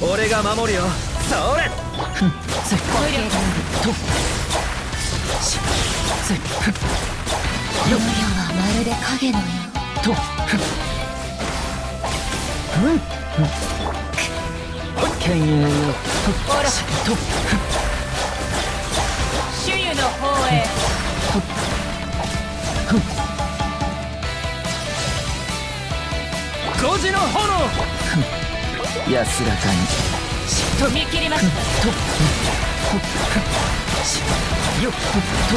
俺が守るよ。それ。 絶好力としせこの世はまるで影のようと剣影よ。 ほらと主湯の方へ 5時の炎。安らかに踏み切りましたとよっと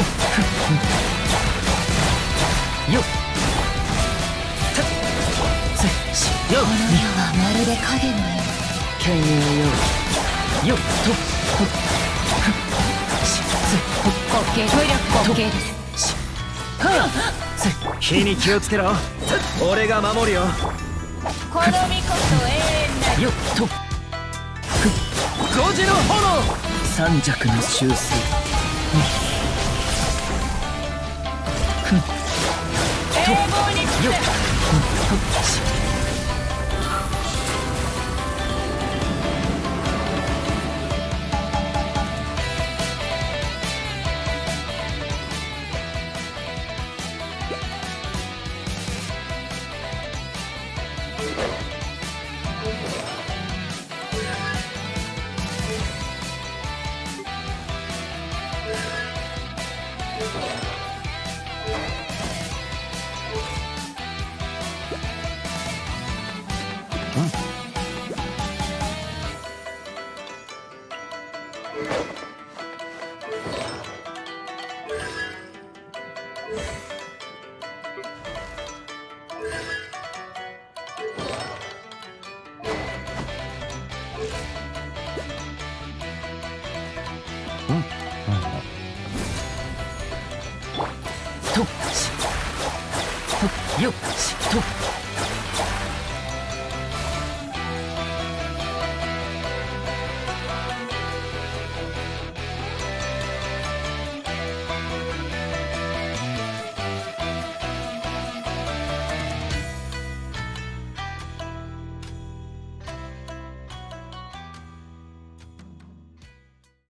よっよっこの世はまるで影のよ剣影よ。よっと滑稽風力滑稽です火に気をつけろ。俺が守るよ。 この身こそ永遠なよっと5時の炎。三尺の修正。 永劫によっとよっと